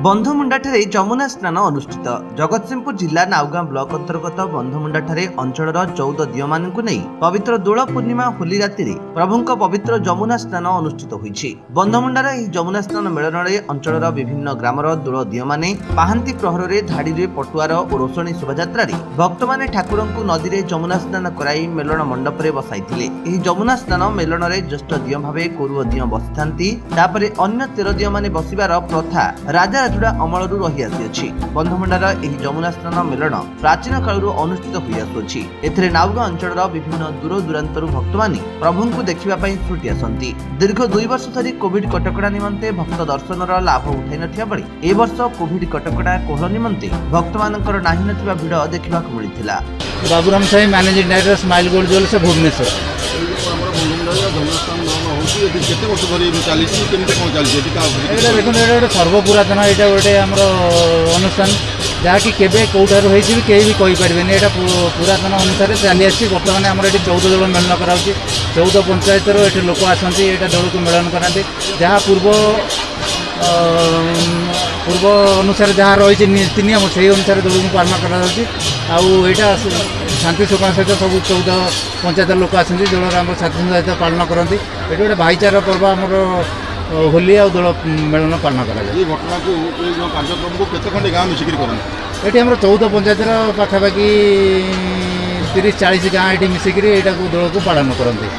बंधमुंडाठारे जमुना स्नान अनुष्ठित। जगतसिंहपुर जिला नाउगां ब्लॉक अंतर्गत बंधमुंडाठारे अंचल 14 दियो मानकु नै पवित्र दोल पूर्णिमा होली राति प्रभुंक पवित्र जमुना स्नान अनुष्ठित होईछि। बंधमुंडार एही जमुना स्नान मेलनरे अंचलर विभिन्न ग्रामर दोल दियो माने पाहांती प्रहररे धाडीरे पटुआर और रोषणी शोभायात्रा भक्त माने ठाकुरंकु नदी रे जमुना स्नान कराई मेलन मंडपरे बसाइथिले। एही जमुना स्नान मेलनरे ज्येष्ठ दियो भावे कोरुव दियो बसिथांती। तापरे अन्य 13 दियो माने बसिबार प्रथा राजा राजुड़ा अमलरू रही आसी। बंधमुंडार एही जमुना स्नान मेलन प्राचीन कालरू अनुष्ठित होई आसुछि। एथिरे नाउगां अंचलर विभिन्न दूर दूरांतरू भक्त माने प्रभुंकु देखिबा पई छुटी आसंती। दीर्घ 2 वर्ष धरि कोविड कटकड़ा निमंते भक्त दर्शनर लाभ उठाई नथिया बळी ए वर्ष कोविड कटकड़ा कोहल निमंते भक्त मानकर नाही नथिबा भिड देखिबाकु मिलिथिला। Baburam Sai managing director smile gold jewellers Bhubaneswar. देखो सर्वपुरातन यहाँ गोटे अनुष्ठान जहाँकि केवे कौटार होती कहीं भी कहीपर यहाँ पुरातन अनुसार चली आसी। बर्तमान आम ये 14 दल मेलन कराऊँच। 14 पंचायतर ये लोक आसती यहाँ दल को मेलन कराते जहाँ पूर्व अनुसार जहाँ रही नीति नियम से अनुसार दल को पालन करा शांति सुखा सहित सब 14 पंचायत लोक आसती दल शांति सहित पालन करती। ये गोटे भाईचारा पर्व आमर होली आ दल मेलन पालन कर घटना को कार्यक्रम को केते खंडे गाँव मिसिक ये आम 14 पंचायतर पाखापाखि 30-40 गाँव ये मिसिक दल को पालन करते।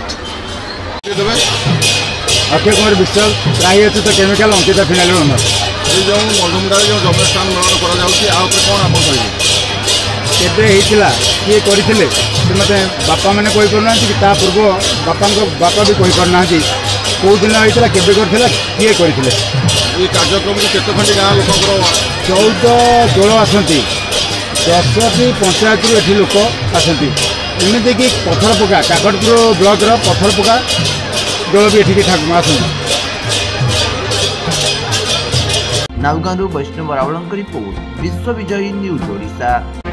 अक्षय कुमार विश्वास राही अच्छे तो केमिकल अंकिता फिनाइल ओनर जो बंधमुंडा जो जमुना स्नान मेलन करें किए करते मत बापा मैंने कही पारना कि पूर्व बापा भी कही पारना कौ दिन होता के किए करते कार्यक्रम को केते खंडे गाँव लोक 14 दल आसती 10टी पंचायत ये लोक आसती। एमती कि पथर पका काकटपुर ब्लॉक पथर पका दल भी ये आसती। नाउगां वैष्णव रावल रिपोर्ट विश्व विजयी न्यूज ओडिशा।